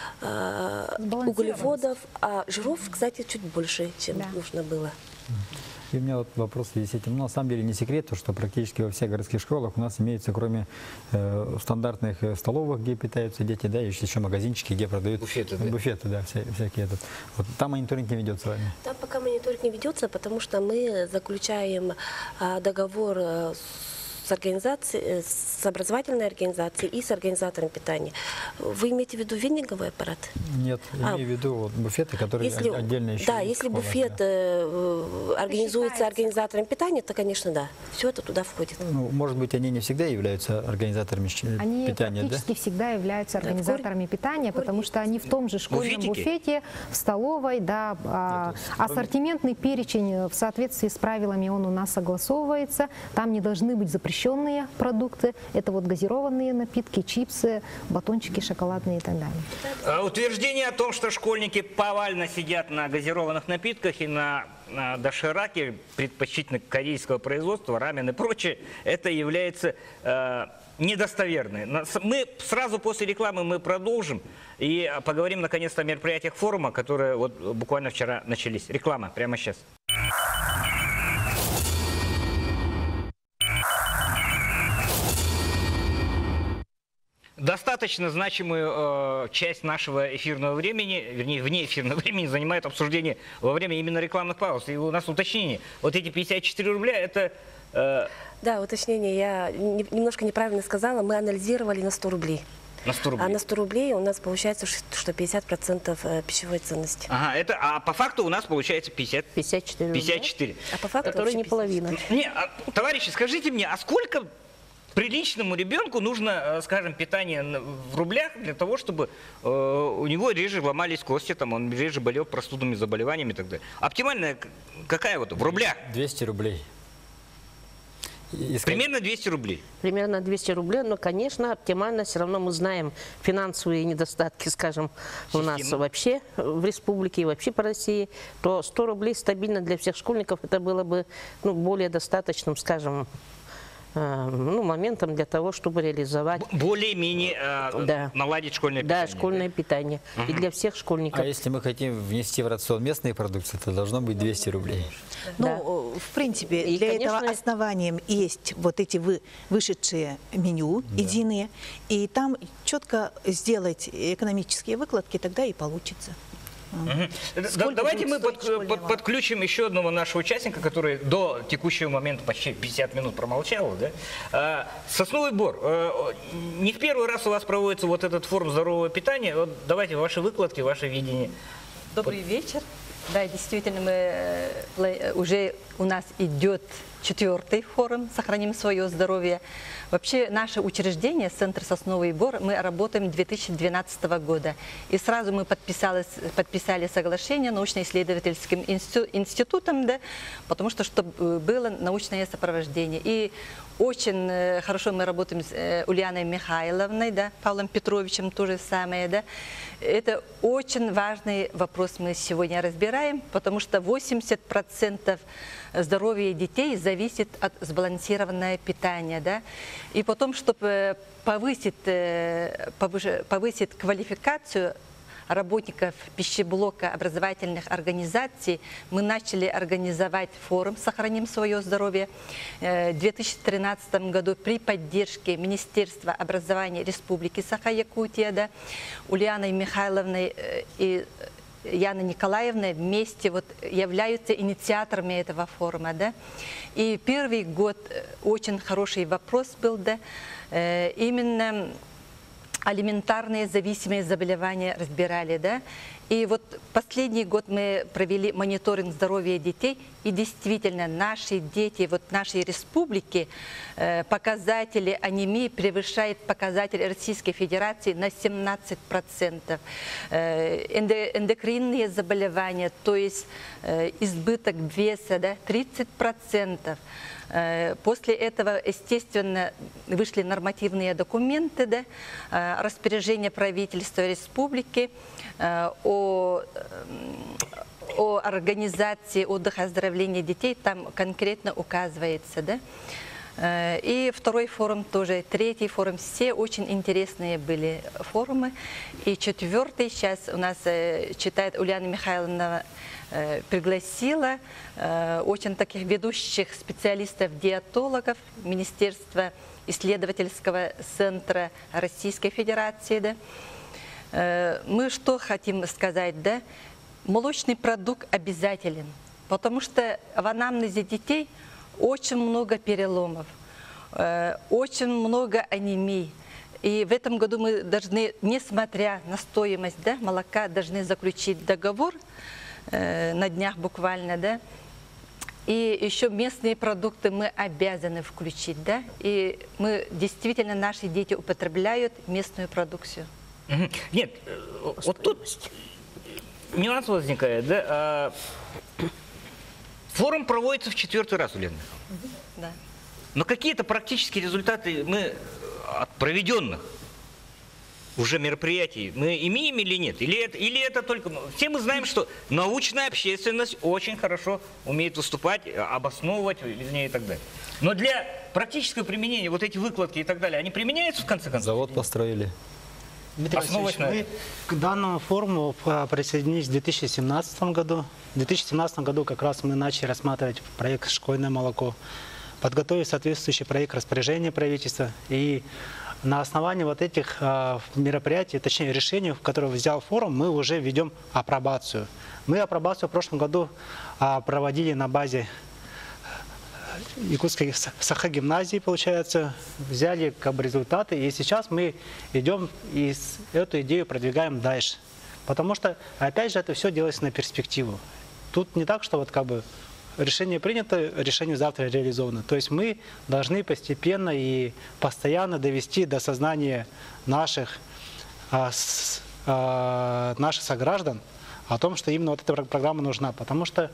э, углеводов, а жиров, кстати, чуть больше, чем да. нужно было. И у меня вот вопрос в связи с этим. Ну, на самом деле не секрет, что практически во всех городских школах у нас имеется, кроме э, стандартных столовых, где питаются дети, да, есть еще магазинчики, где продают буфеты, да, буфеты, да, вся, всякие. Этот. Вот там мониторинг не ведется с вами? Там пока мониторинг не ведется, потому что мы заключаем а, договор с с организацией, с образовательной организацией и с организатором питания. Вы имеете в виду вендинговый аппарат? Нет, а, имею в виду вот, буфеты, которые если, отдельно еще. Да, если школах, буфет да. э, организуется организатором питания, то, конечно, да, все это туда входит. Ну, может быть, они не всегда являются организаторами они питания, да? Они практически всегда являются организаторами да, питания, потому что они в том же школьном Буфетики? буфете, в столовой, да, а, ассортиментный перечень в соответствии с правилами он у нас согласовывается, там не должны быть запрещенные продукты, это вот газированные напитки, чипсы, батончики шоколадные и так далее. Утверждение о том, что школьники повально сидят на газированных напитках и на, на дошираке, предпочтительно корейского производства, рамен и прочее, это является э, недостоверным. Мы сразу после рекламы мы продолжим и поговорим наконец-то о мероприятиях форума, которые вот буквально вчера начались. Реклама прямо сейчас. Да, достаточно значимую э, часть нашего эфирного времени, вернее, вне эфирного времени занимает обсуждение во время именно рекламных пауз. И у нас уточнение. Вот эти пятьдесят четыре рубля, это... Э... Да, уточнение. Я не, немножко неправильно сказала. Мы анализировали на сто рублей. На сто рублей. А на сто рублей у нас получается, что пятьдесят процентов пищевой ценности. Ага, это, а по факту у нас получается пятьдесят, пятьдесят четыре. пятьдесят четыре. А по факту который не половина. Не, а, товарищи, скажите мне, а сколько приличному ребенку нужно, скажем, питание в рублях для того, чтобы э, у него реже ломались кости, там, он реже болел простудными заболеваниями и так далее? Оптимальная какая вот в рублях? двести рублей. Искать... Примерно двести рублей. Примерно двести рублей, но, конечно, оптимально все равно мы знаем финансовые недостатки, скажем, у нас вообще в республике и вообще по России, то сто рублей стабильно для всех школьников это было бы, ну, более достаточным, скажем, ну, моментом для того, чтобы реализовать... Более-менее э, да. наладить школьное питание. Да, школьное да? питание. Угу. И для всех школьников. А если мы хотим внести в рацион местные продукты, то должно быть двести рублей. Ну, Да. в принципе, И, для конечно, этого основанием есть вот эти вы, вышедшие меню Да. единые, и там четко сделать экономические выкладки, тогда и получится. Угу. Давайте мы под, под, подключим еще одного нашего участника, который до текущего момента почти пятьдесят минут промолчал. Да? А, Сосновый Бор. А, не в первый раз у вас проводится вот этот форум здорового питания. Вот давайте ваши выкладки, ваше видение. Добрый вечер. Да, действительно, мы уже у нас идет четвертый форум «Сохраним свое здоровье». Вообще, наше учреждение, Центр «Сосновый Бор», мы работаем с две тысячи двенадцатого года. И сразу мы подписали, подписали соглашение научно-исследовательским институтом, да, потому что, чтобы было научное сопровождение. И очень хорошо мы работаем с Ульяной Михайловной, да, Павлом Петровичем, то же самое. Да. Это очень важный вопрос мы сегодня разбираем, потому что восемьдесят процентов здоровья детей зависит от сбалансированного питания. Да. И потом, чтобы повысить, повысить квалификацию работников пищеблока образовательных организаций, мы начали организовать форум «Сохраним свое здоровье» в две тысячи тринадцатом году при поддержке Министерства образования Республики Саха-Якутия, да, Ульяной Михайловной и Яной Николаевной вместе вот являются инициаторами этого форума. Да. И первый год очень хороший вопрос был, да, именно алиментарные зависимые заболевания разбирали, да. И вот последний год мы провели мониторинг здоровья детей, и действительно наши дети, вот нашей республики, э, показатели анемии превышают показатели Российской Федерации на семнадцать процентов. Э, эндокринные заболевания, то есть э, избыток веса, да, тридцать процентов. После этого, естественно, вышли нормативные документы, да, распоряжение правительства республики о, о организации отдыха и оздоровления детей, там конкретно указывается. Да. И второй форум тоже, третий форум, все очень интересные были форумы. И четвертый сейчас у нас читает Ульяна Михайловна, пригласила э, очень таких ведущих специалистов-диетологов Министерства исследовательского центра Российской Федерации. Да. Э, мы что хотим сказать? Да? Молочный продукт обязателен, потому что в анамнезе детей очень много переломов, э, очень много анемий. И в этом году мы должны, несмотря на стоимость, да, молока, должны заключить договор на днях буквально, да, и еще местные продукты мы обязаны включить, да, и мы действительно, наши дети употребляют местную продукцию. Нет, вот тут нюанс возникает, да, а форум проводится в четвертый раз, Ульяна. Да. Но какие-то практические результаты мы от проведенных уже мероприятий мы имеем или нет? Или это, или это только... Все мы знаем, что научная общественность очень хорошо умеет выступать, обосновывать, вернее, и так далее. Но для практического применения вот эти выкладки и так далее, они применяются в конце концов? Завод построили. Дмитрий Васильевич, мы к данному форуму присоединились в две тысячи семнадцатом году. В две тысячи семнадцатом году как раз мы начали рассматривать проект «Школьное молоко», подготовили соответствующий проект распоряжения правительства. И на основании вот этих э, мероприятий, точнее решений, которые взял форум, мы уже ведем апробацию. Мы апробацию в прошлом году э, проводили на базе Якутской Саха-гимназии, получается, взяли как бы результаты, и сейчас мы идем и эту идею продвигаем дальше. Потому что, опять же, это все делается на перспективу. Тут не так, что вот как бы решение принято, решение завтра реализовано. То есть мы должны постепенно и постоянно довести до сознания наших, а, с, а, наших сограждан о том, что именно вот эта программа нужна. Потому что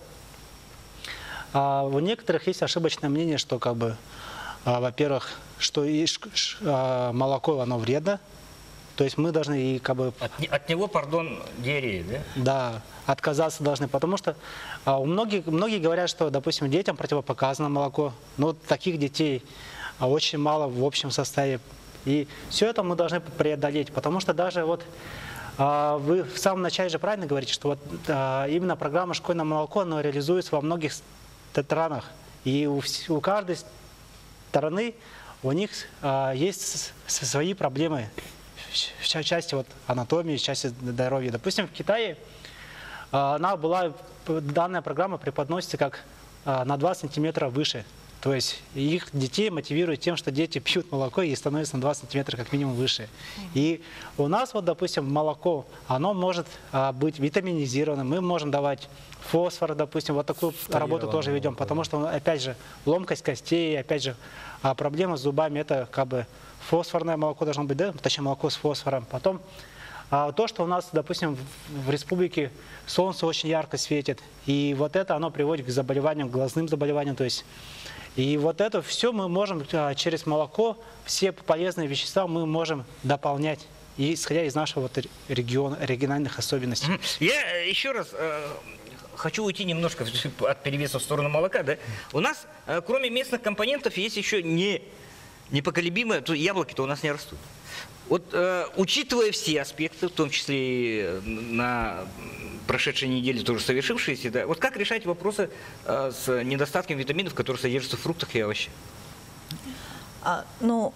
а, у некоторых есть ошибочное мнение, что как бы, а, во-первых, что и ш, ш, а, молоко оно вредно. То есть мы должны и как бы... От, от него, пардон, диарея, да? Да, отказаться должны, потому что а, у многих, многие говорят, что, допустим, детям противопоказано молоко, но таких детей а, очень мало в общем составе. И все это мы должны преодолеть, потому что даже вот а, вы в самом начале же правильно говорите, что вот а, именно программа «Школьное молоко» она реализуется во многих странах, и у, у каждой стороны у них а, есть свои проблемы. В части вот анатомии, в части здоровья. Допустим, в Китае она была, данная программа преподносится как на два сантиметра выше. То есть их детей мотивирует тем, что дети пьют молоко и становятся на два сантиметра как минимум выше. И у нас вот, допустим, молоко, оно может быть витаминизировано, мы можем давать фосфор, допустим, вот такую работу тоже ведем, потому что, опять же, ломкость костей, опять же, проблема с зубами, это как бы фосфорное молоко должно быть, да, точнее молоко с фосфором. Потом а, то, что у нас, допустим, в, в республике солнце очень ярко светит, и вот это оно приводит к заболеваниям, к глазным заболеваниям, то есть, и вот это все мы можем а, через молоко, все полезные вещества мы можем дополнять, и, исходя из нашего вот региона, региональных особенностей. Я еще раз э, хочу уйти немножко от перевеса в сторону молока, да. У нас, э, кроме местных компонентов, есть еще не непоколебимое, то яблоки-то у нас не растут. Вот э, учитывая все аспекты, в том числе и на прошедшей неделе тоже совершившиеся, да, вот как решать вопросы э, с недостатком витаминов, которые содержатся в фруктах и овощах? А, ну,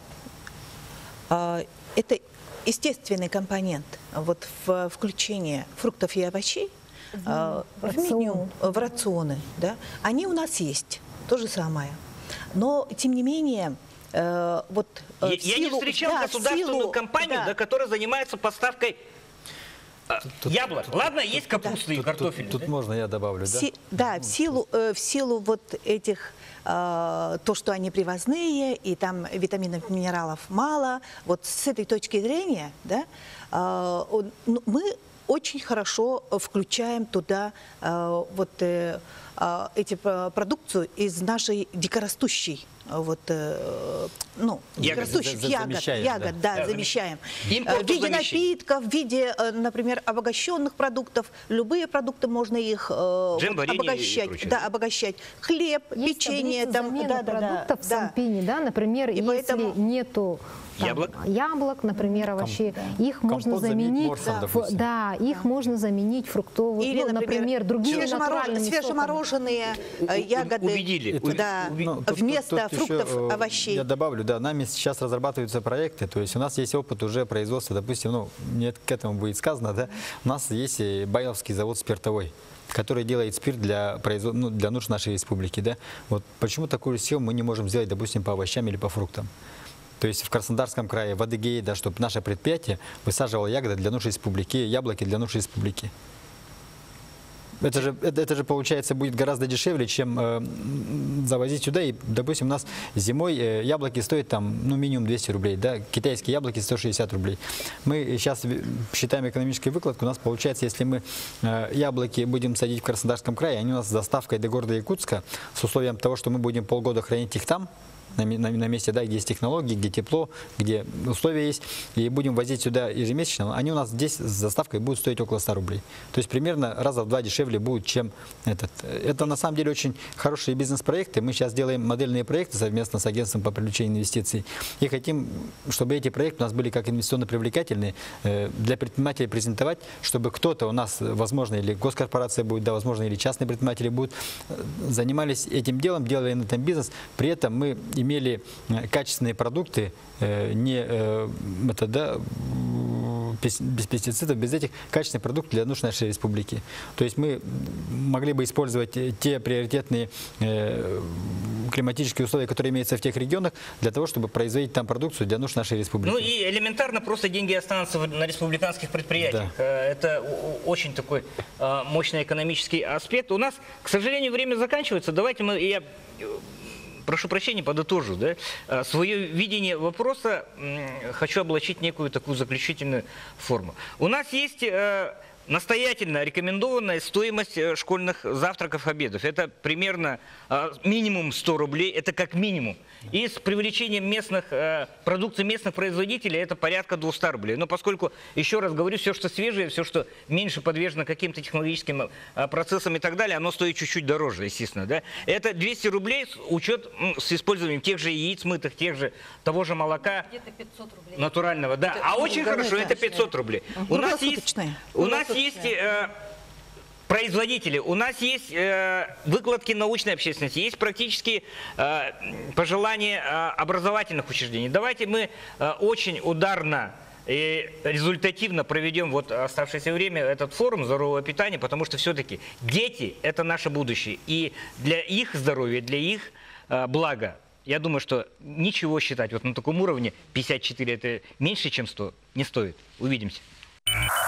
а, это естественный компонент вот в включение фруктов и овощей в, а, в меню, в рационы, да, они у нас есть, то же самое. Но, тем не менее, Э, вот, э, я, силу, я не встречал да, государственную силу, компанию, да. Да, которая занимается поставкой э, тут, яблок. тут, Ладно, есть капуста да. и картофель. Тут, тут, да? тут можно я добавлю, да? Си, да, в силу, э, в силу вот этих, э, то, что они привозные, и там витаминов, минералов мало, вот с этой точки зрения, да, э, ну, мы очень хорошо включаем туда э, вот э, э, эти продукцию из нашей дикорастущей вот, э, ну, дикорастущих за, за, ягод, ягод, да, да, да, замещаем. Импорт В виде замещаем. напитков, в виде, э, например, обогащенных продуктов. Любые продукты можно их э, вот, обогащать, прочее, да, да? обогащать. Хлеб, Есть печенье, таблица там, замены да, да, продуктов да, в да. Сампине, да, например, И если поэтому- нету там, Яблок? яблок, например, овощей, их можно Компот заменить заменить, морсом, да, допустим. да, их можно заменить фруктовым, Или, ну, например, например, другими свежемороз- натуральными свежемороженые У- э, у- ягоды. Убедили. Это- Да, Ну, тут- тут- вместо тут фруктов, еще, э, овощей. Я добавлю, да, нами сейчас разрабатываются проекты, то есть у нас есть опыт уже производства, допустим, ну, не к этому будет сказано, да, у нас есть и Байловский завод спиртовой, который делает спирт для, производ... ну, для нужд нашей республики, да. Вот почему такую схему мы не можем сделать, допустим, по овощам или по фруктам? То есть в Краснодарском крае, в Адыгее, да, чтобы наше предприятие высаживало ягоды для нужд республики, яблоки для нужд республики. Это же, это, это же, получается, будет гораздо дешевле, чем э, завозить сюда. И, допустим, у нас зимой э, яблоки стоят там, ну, минимум двести рублей, да, китайские яблоки сто шестьдесят рублей. Мы сейчас считаем экономическую выкладку, у нас получается, если мы э, яблоки будем садить в Краснодарском крае, они у нас с доставкой до города Якутска, с условием того, что мы будем полгода хранить их там, на, на, на месте, да, где есть технологии, где тепло, где условия есть, и будем возить сюда ежемесячно, они у нас здесь с доставкой будут стоить около ста рублей. То есть примерно раза в два дешевле будет, чем этот. Это на самом деле очень хорошие бизнес-проекты. Мы сейчас делаем модельные проекты совместно с агентством по привлечению инвестиций и хотим, чтобы эти проекты у нас были как инвестиционно привлекательные, э, для предпринимателей презентовать, чтобы кто-то у нас, возможно, или госкорпорация будет, да, возможно, или частные предприниматели будут, занимались этим делом, делали на этом бизнес. При этом мы имели э, качественные продукты, э, не э, это, да, без, без пестицидов, без этих качественных продуктов для нужд нашей республики. То есть мы могли бы использовать те приоритетные э, климатические условия, которые имеются в тех регионах, для того, чтобы производить там продукцию для нужд нашей республики. Ну и элементарно просто деньги останутся на республиканских предприятиях. Да. Это очень такой мощный экономический аспект. У нас, к сожалению, время заканчивается. Давайте мы... Я... Прошу прощения, подытожу. Да? Свое видение вопроса хочу облачить в некую такую заключительную форму. У нас есть э, настоятельно рекомендованная стоимость школьных завтраков, обедов. Это примерно э, минимум сто рублей, это как минимум. И с привлечением местных, э, продукции местных производителей это порядка двухсот рублей. Но поскольку, еще раз говорю, все, что свежее, все, что меньше подвержено каким-то технологическим э, процессам и так далее, оно стоит чуть-чуть дороже, естественно. Да? Это двести рублей с учет, с использованием тех же яиц мытых, тех же, того же молока натурального. Да. А очень хорошо, это пятьсот рублей. У нас есть, у нас есть э, производители, у нас есть э, выкладки научной общественности, есть практически э, пожелания э, образовательных учреждений. Давайте мы э, очень ударно и результативно проведем вот оставшееся время этот форум здорового питания, потому что все-таки дети – это наше будущее. И для их здоровья, для их э, блага, я думаю, что ничего считать вот на таком уровне, пятьдесят четыре – это меньше, чем сто, не стоит. Увидимся.